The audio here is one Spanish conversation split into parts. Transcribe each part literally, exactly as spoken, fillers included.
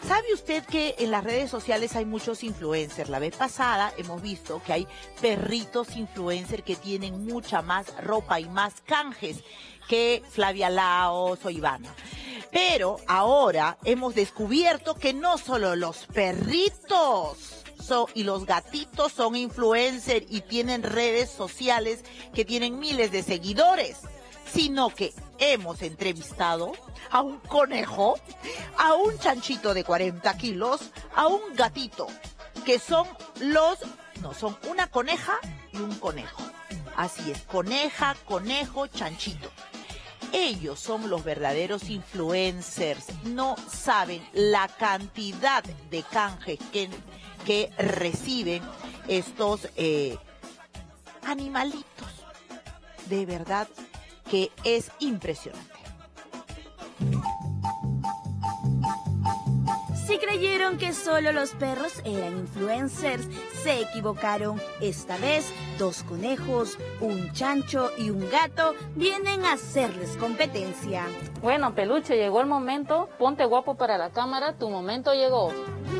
¿Sabe usted que en las redes sociales hay muchos influencers? La vez pasada hemos visto que hay perritos influencers que tienen mucha más ropa y más canjes que Flavia Laos o Ivana. Pero ahora hemos descubierto que no solo los perritos son, y los gatitos son influencers y tienen redes sociales que tienen miles de seguidores, sino que hemos entrevistado a un conejo, a un chanchito de cuarenta kilos, a un gatito, que son los, no, son una coneja y un conejo. Así es, coneja, conejo, chanchito. Ellos son los verdaderos influencers. No saben la cantidad de canjes que, que reciben estos eh, animalitos. De verdad que es impresionante. Si creyeron que solo los perros eran influencers, se equivocaron. Esta vez, dos conejos, un chancho y un gato vienen a hacerles competencia. Bueno, Peluche, llegó el momento. Ponte guapo para la cámara, tu momento llegó.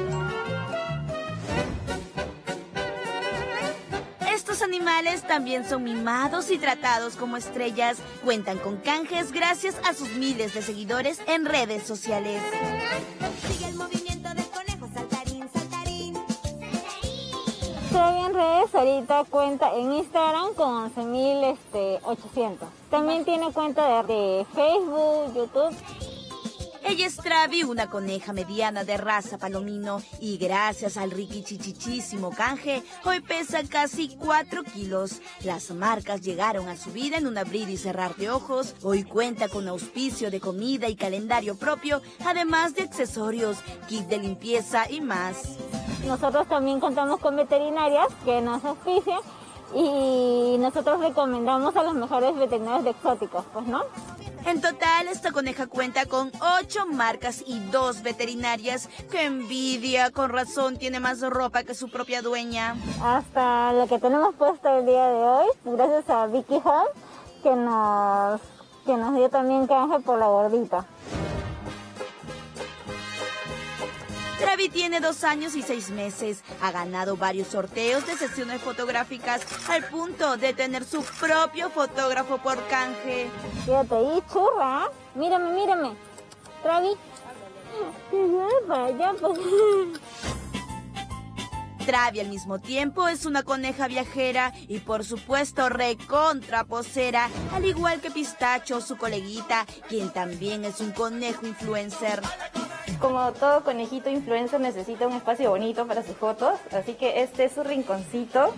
Estos animales también son mimados y tratados como estrellas. Cuentan con canjes gracias a sus miles de seguidores en redes sociales. Sigue el movimiento del conejo, saltarín, saltarín. Estoy en redes, ahorita cuenta en Instagram con once mil ochocientos. También tiene cuenta de, de Facebook, YouTube. Ella es Travi, una coneja mediana de raza palomino, y gracias al riquichichichísimo canje, hoy pesa casi cuatro kilos. Las marcas llegaron a su vida en un abrir y cerrar de ojos. Hoy cuenta con auspicio de comida y calendario propio, además de accesorios, kit de limpieza y más. Nosotros también contamos con veterinarias que nos auspician y nosotros recomendamos a los mejores veterinarios de exóticos, pues, ¿no? En total, esta coneja cuenta con ocho marcas y dos veterinarias. ¡Qué envidia! Con razón tiene más ropa que su propia dueña. Hasta lo que tenemos puesto el día de hoy, gracias a Vicky Home, que nos, que nos dio también canje por la gordita. Travi tiene dos años y seis meses. Ha ganado varios sorteos de sesiones fotográficas al punto de tener su propio fotógrafo por canje. Fíjate ahí, churra. Mírame, mírame. Travi. Vaya, pues. Travi al mismo tiempo es una coneja viajera y por supuesto recontra posera, al igual que Pistacho, su coleguita, quien también es un conejo influencer. Como todo conejito influencer necesita un espacio bonito para sus fotos, así que este es su rinconcito.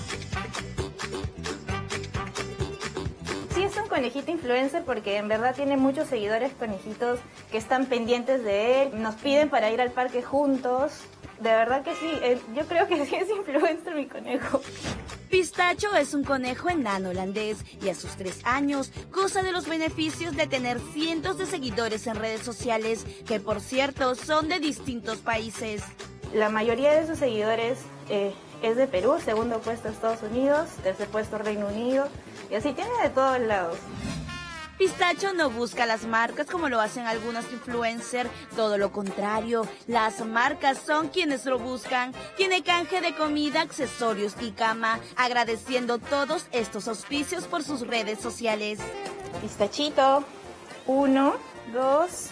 Sí, es un conejito influencer porque en verdad tiene muchos seguidores conejitos que están pendientes de él, nos piden para ir al parque juntos. De verdad que sí, yo creo que sí es influencer mi conejo. Pistacho es un conejo enano holandés y a sus tres años goza de los beneficios de tener cientos de seguidores en redes sociales, que por cierto son de distintos países. La mayoría de sus seguidores eh, es de Perú, segundo puesto Estados Unidos, tercer puesto Reino Unido, y así tiene de todos lados. Pistacho no busca las marcas como lo hacen algunos influencers, todo lo contrario, las marcas son quienes lo buscan. Tiene canje de comida, accesorios y cama, agradeciendo todos estos auspicios por sus redes sociales. Pistachito, uno, dos...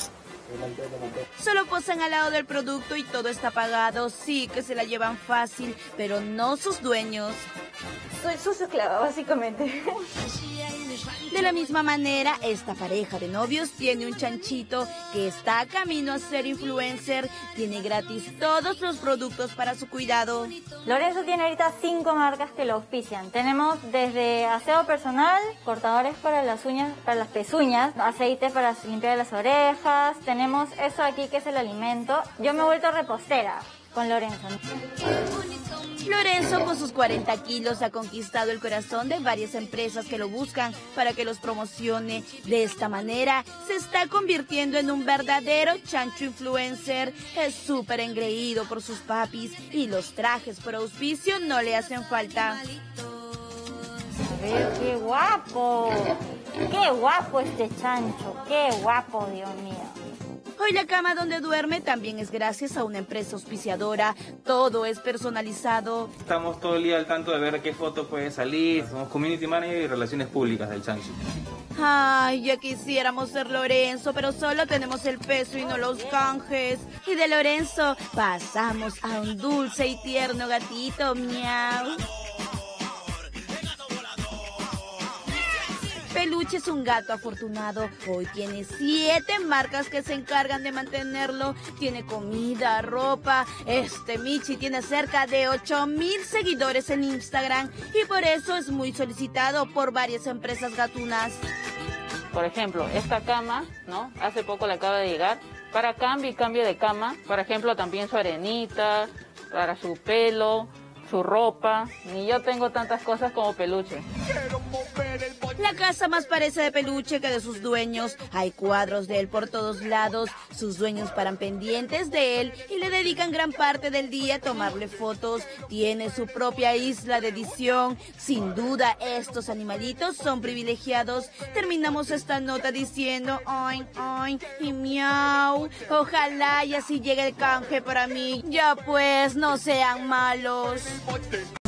Solo posan al lado del producto y todo está pagado. Sí que se la llevan fácil, pero no sus dueños. Soy su esclava, básicamente. De la misma manera, esta pareja de novios tiene un chanchito que está camino a ser influencer. Tiene gratis todos los productos para su cuidado. Lorenzo tiene ahorita cinco marcas que lo auspician. Tenemos desde aseo personal, cortadores para las uñas, para las pezuñas, aceite para limpiar las orejas. Tenemos eso aquí que es el alimento. Yo me he vuelto repostera con Lorenzo. Lorenzo, con sus cuarenta kilos, ha conquistado el corazón de varias empresas que lo buscan para que los promocione. De esta manera, se está convirtiendo en un verdadero chancho influencer. Es súper engreído por sus papis y los trajes por auspicio no le hacen falta. A ver, qué guapo. Qué guapo este chancho. Qué guapo, Dios mío. Hoy la cama donde duerme también es gracias a una empresa auspiciadora. Todo es personalizado. Estamos todo el día al tanto de ver qué foto puede salir. Somos community manager y relaciones públicas del Changshi. Ay, ya quisiéramos ser Lorenzo, pero solo tenemos el peso y no los canjes. Y de Lorenzo pasamos a un dulce y tierno gatito, miau. Peluche es un gato afortunado. Hoy tiene siete marcas que se encargan de mantenerlo. Tiene comida, ropa. Este Michi tiene cerca de ocho mil seguidores en Instagram y por eso es muy solicitado por varias empresas gatunas. Por ejemplo, esta cama, ¿no? Hace poco le acaba de llegar. Para cambio y cambio de cama, por ejemplo, también su arenita, para su pelo, su ropa. Ni yo tengo tantas cosas como Peluche. La casa más parece de Peluche que de sus dueños. Hay cuadros de él por todos lados. Sus dueños paran pendientes de él y le dedican gran parte del día a tomarle fotos. Tiene su propia isla de edición. Sin duda, estos animalitos son privilegiados. Terminamos esta nota diciendo ay, ay y miau. Ojalá y así llegue el canje para mí. Ya pues, no sean malos.